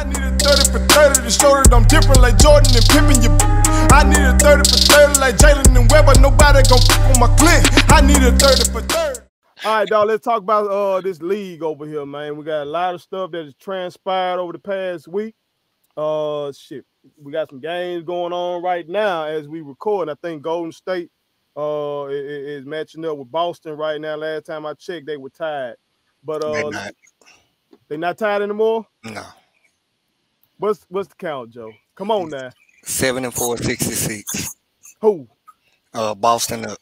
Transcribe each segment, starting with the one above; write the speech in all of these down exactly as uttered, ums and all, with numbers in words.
need a thirty for thirty to show that I'm different like Jordan and Pippen. You, I need a thirty for thirty like Jalen and Webber. Nobody gon' fuck on my clip. I need a thirty for thirty. All right, dog, let's talk about uh this league over here, man. We got a lot of stuff that has transpired over the past week. Uh, shit, we got some games going on right now as we record. I think Golden State uh is, is matching up with Boston right now. Last time I checked, they were tied. But uh, they're not. They not tied anymore? No. What's what's the count, Joe? Come on now. Seven and four, sixty-six. Who? Uh, Boston up.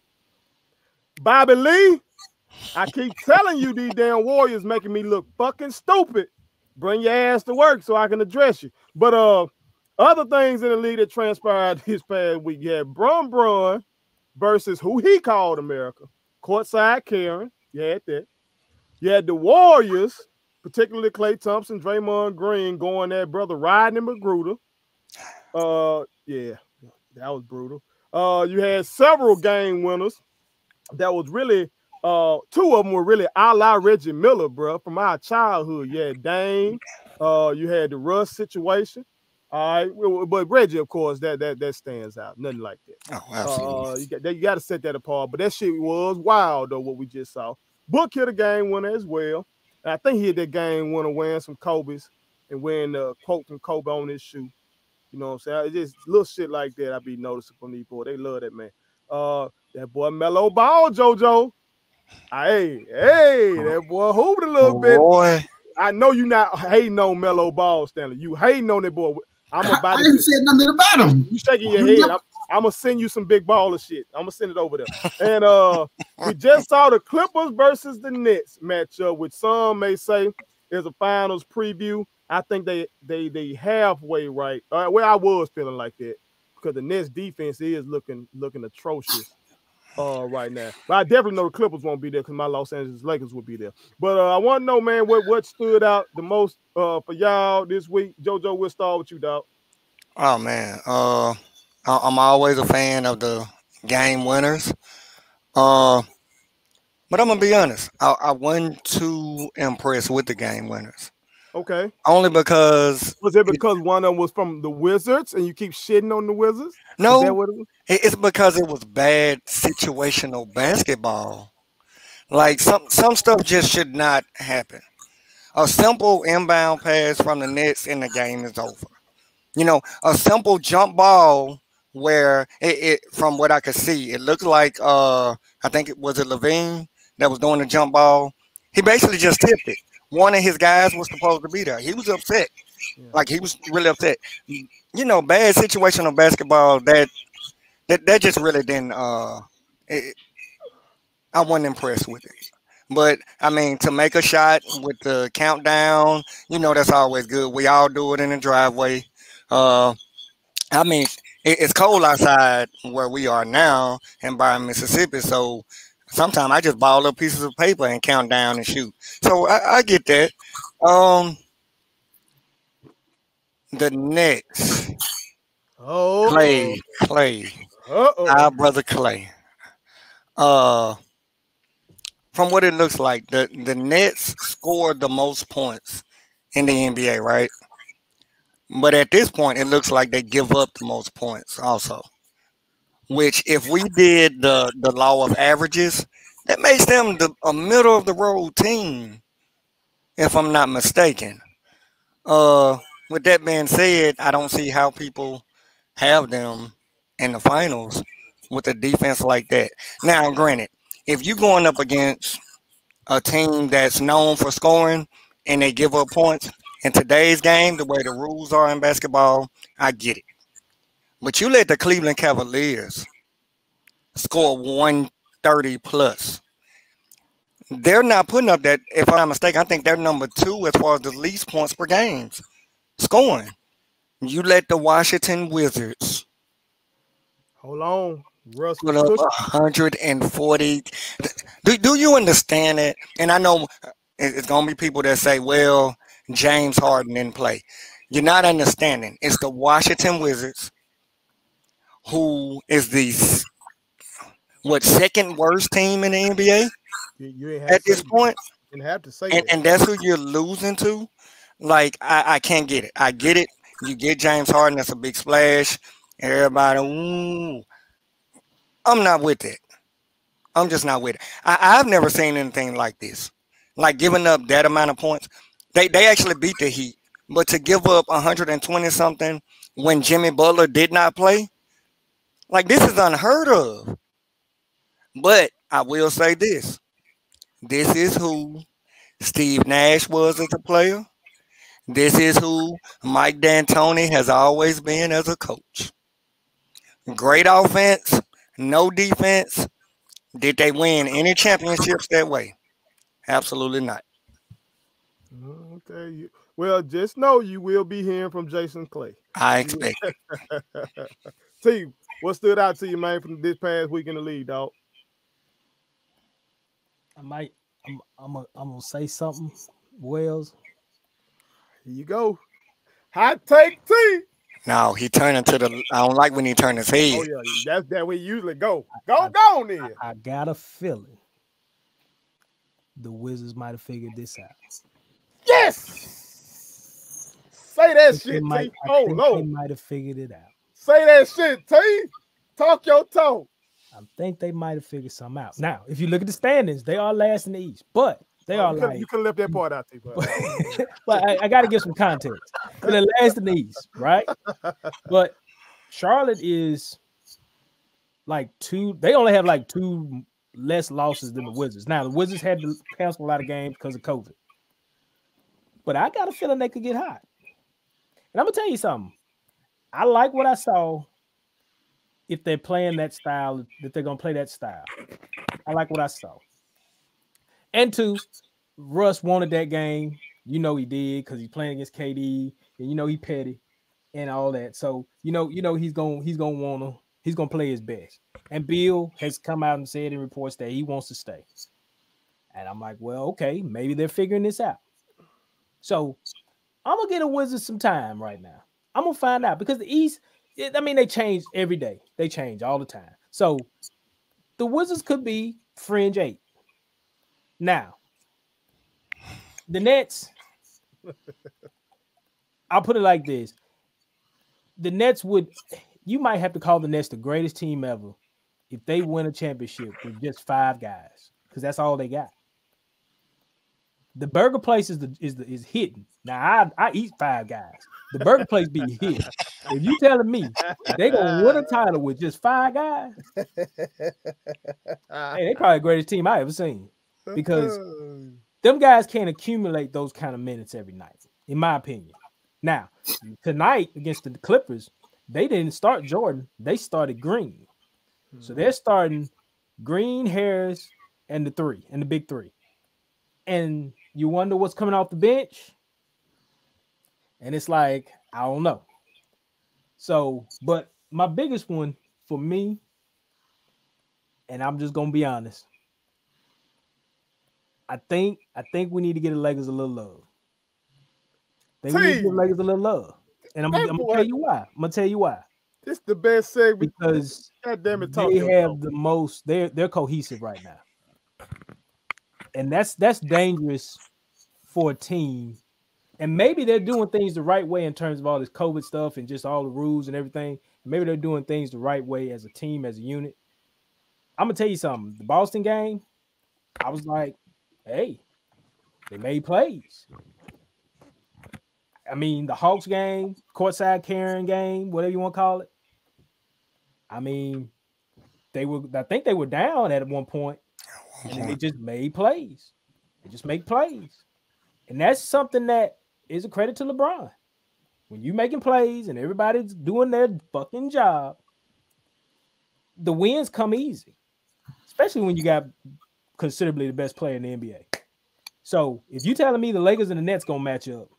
Bobby Lee. I keep telling you, these damn Warriors making me look fucking stupid. Bring your ass to work so I can address you. But uh, other things in the league that transpired this past week, you had Bron Bron versus who he called America. Courtside Karen. You had that. You had the Warriors, particularly Klay Thompson, Draymond Green, going at brother Rodney McGruder. Uh, yeah, that was brutal. Uh, you had several game winners. That was really uh two of them were really a la Reggie Miller, bro, from our childhood. You had Dame, uh, you had the Russ situation. All right, but Reggie, of course, that that that stands out. Nothing like that. Oh, absolutely. Uh, you got you got to set that apart. But that shit was wild though. What we just saw. Book hit a game winner as well. And I think he hit that game winner wearing some Kobe's and wearing the quote from Kobe on his shoe. You know what I'm saying? It's just little shit like that I be noticing from these boys. They love that man. Uh, that boy Melo Ball, JoJo. Hey, hey, that boy hooped a little oh, bit. Boy. I know you not hating on Melo Ball, Stanley. You hating on that boy. I'm about I to ain't said nothing about him. You shaking your head. I'm, I'm gonna send you some big baller shit. I'm gonna send it over there. And uh, we just saw the Clippers versus the Nets matchup, which some may say is a finals preview. I think they they they halfway right. Uh, well, I was feeling like that because the Nets defense is looking looking atrocious uh right now. But I definitely know the Clippers won't be there because my Los Angeles Lakers will be there. But uh, I want to know, man, what what stood out the most uh for y'all this week. JoJo, we'll start with you, dog. Oh man, uh, I'm always a fan of the game winners. Uh, but I'm gonna be honest, I, I wasn't too impressed with the game winners. Okay. Only because was it because one of them was from the Wizards and you keep shitting on the Wizards? No, Is that what it was? It's because it was bad situational basketball. Like some some stuff just should not happen. A simple inbound pass from the Nets and the game is over. You know, a simple jump ball where it, it from what I could see, it looked like uh I think it was a Levine that was doing the jump ball. He basically just tipped it. One of his guys was supposed to be there. He was upset. Yeah. Like he was really upset. You know, bad situational basketball that that, that just really didn't uh it, I wasn't impressed with it. But I mean, to make a shot with the countdown, you know, that's always good. We all do it in the driveway. Uh, I mean, it, it's cold outside where we are now in Byron, Mississippi. So sometimes I just ball up pieces of paper and count down and shoot. So I, I get that. Um, the Nets. Oh, Klay, Klay. Uh-oh. Our brother Klay. Uh. From what it looks like, the, the Nets scored the most points in the N B A, right? But at this point, it looks like they give up the most points also. Which, if we did the, the law of averages, that makes them the, a middle-of-the-road team, if I'm not mistaken. Uh, with that being said, I don't see how people have them in the finals with a defense like that. Now, granted, if you're going up against a team that's known for scoring and they give up points, in today's game, the way the rules are in basketball, I get it. But you let the Cleveland Cavaliers score one thirty plus. They're not putting up that, if I'm not mistaken, I think they're number two as far as the least points per game scoring. You let the Washington Wizards hold on. Russ put up one hundred forty. Do, do you understand it? And I know it's going to be people that say, well, James Harden didn't play. You're not understanding. It's the Washington Wizards who is the, what, second worst team in the N B A you, you at this point? You have to say and, that. and that's who you're losing to. Like I, I can't get it. I get it. You get James Harden, that's a big splash. Everybody, ooh. I'm not with it. I'm just not with it. I, I've never seen anything like this. Like giving up that amount of points. They they actually beat the Heat, but to give up one hundred twenty something when Jimmy Butler did not play, like this is unheard of. But I will say this: this is who Steve Nash was as a player. This is who Mike D'Antoni has always been as a coach. Great offense, no defense. Did they win any championships that way? Absolutely not. Okay. You, well, just know you will be hearing from Jason Clay. I expect it. T, what stood out to you, man, from this past week in the league, dog? I might, I'm, I'm, a, I'm gonna say something, Wells. Here you go. Hot take T. No, he turned into the. I don't like when he turned his head. Oh yeah, that's that way you usually go. Go, I, go on then. I, I got a feeling the Wizards might have figured this out. Yes. Say that shit, might, T. Oh Lord, they might have figured it out. Say that shit, T. Talk your talk. I think they might have figured something out. Now, if you look at the standings, they are last in the East, but they oh, are you like can, you can left that part out, T. But, but I, I got to give some context. They're last in the East, right? But Charlotte is like two. They only have like two less losses than the Wizards. Now the Wizards had to cancel a lot of games because of COVID, but I got a feeling they could get hot. And I'm gonna tell you something. I like what I saw. If they're playing that style, that they're gonna play that style. I like what I saw. And two, Russ wanted that game. You know he did because he's playing against K D, and you know he petty and all that. So you know, you know he's gonna he's gonna wanna he's gonna play his best. And Bill has come out and said in reports that he wants to stay. And I'm like, well, okay, maybe they're figuring this out. So I'm gonna get a Wizards some time right now. I'm gonna find out because the East. It, I mean, they change every day. They change all the time. So the Wizards could be fringe eight. Now, the Nets, I'll put it like this. The Nets would, you might have to call the Nets the greatest team ever if they win a championship with just five guys, because that's all they got. The burger place is the is the is hidden. Now I, I eat five guys. The burger place be hidden. If you telling me they gonna win a title with just five guys, hey, they probably the greatest team I ever seen. Because them guys can't accumulate those kind of minutes every night, in my opinion. Now, tonight against the Clippers, they didn't start Jordan. They started Green. So they're starting Green, Harris, and the three, and the big three. And you wonder what's coming off the bench. And it's like, I don't know. So, but my biggest one for me, and I'm just gonna be honest, I think I think we need to get the Lakers a little love. I think we need to give the Lakers a little love. And I'm, I'm gonna tell you why. I'm gonna tell you why. This is the best segment because God damn it, they have the most, they're they're cohesive right now. And that's that's dangerous for a team. And maybe they're doing things the right way in terms of all this COVID stuff and just all the rules and everything. Maybe they're doing things the right way as a team, as a unit. I'm gonna tell you something. The Boston game, I was like, hey, they made plays. I mean, the Hawks game, courtside Karen game, whatever you want to call it. I mean, they were, I think they were down at one point, and they just made plays. They just make plays. And that's something that is a credit to LeBron. When you're making plays and everybody's doing their fucking job, the wins come easy, especially when you got considerably the best player in the N B A. So if you're telling me the Lakers and the Nets gonna match up,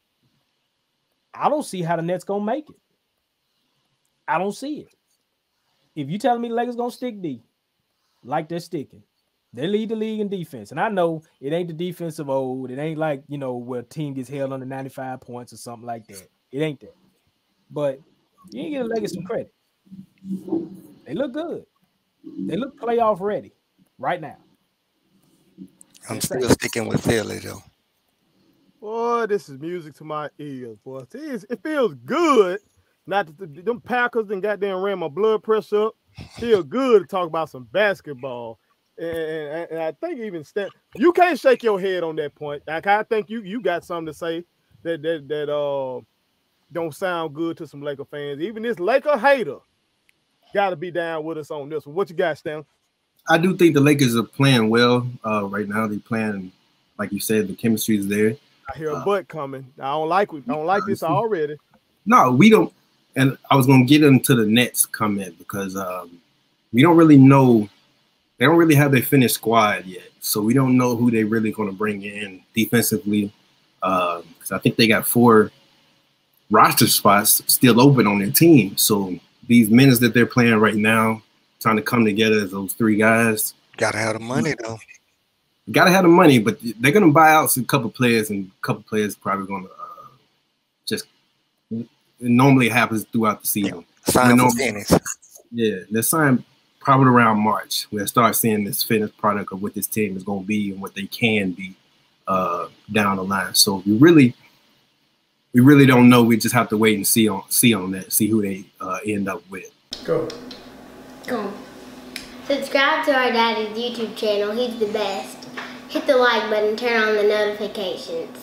I don't see how the Nets gonna make it. I don't see it. If you telling me the Lakers gonna stick D, like they're sticking, they lead the league in defense. And I know it ain't the defense of old. It ain't like, you know, where a team gets held under ninety-five points or something like that. It ain't that. But you ain't get the Lakers some credit. They look good. They look playoff ready right now. I'm still sticking with Philly, though. Boy, this is music to my ears, boy. It, it feels good. Not that the, them Packers and goddamn ran my blood pressure up. Feel good to talk about some basketball. And, and, and I think even stand, you can't shake your head on that point. Like I think you you got something to say that that that uh don't sound good to some Laker fans. Even this Laker hater got to be down with us on this one. What you got, Stan? I do think the Lakers are playing well uh, right now. They're playing, like you said, the chemistry is there. I hear a uh, butt coming. I don't like I don't like this already. No, we don't. And I was going to get into the Nets comment because um, we don't really know. They don't really have their finished squad yet. So we don't know who they're really going to bring in defensively. Because uh, I think they got four roster spots still open on their team. So these minutes that they're playing right now, trying to come together as those three guys. Gotta have the money, though. Gotta have the money, but they're going to buy out a couple players, and a couple players probably going to uh, just – it normally happens throughout the season. Yeah. Sign for finished. Yeah, they're signed probably around March. We'll start seeing this finished product of what this team is going to be and what they can be uh, down the line. So we really, we really don't know. We just have to wait and see on see on that, see who they uh, end up with. Go. Go. Subscribe to our daddy's YouTube channel. He's the best. Hit the like button. Turn on the notifications.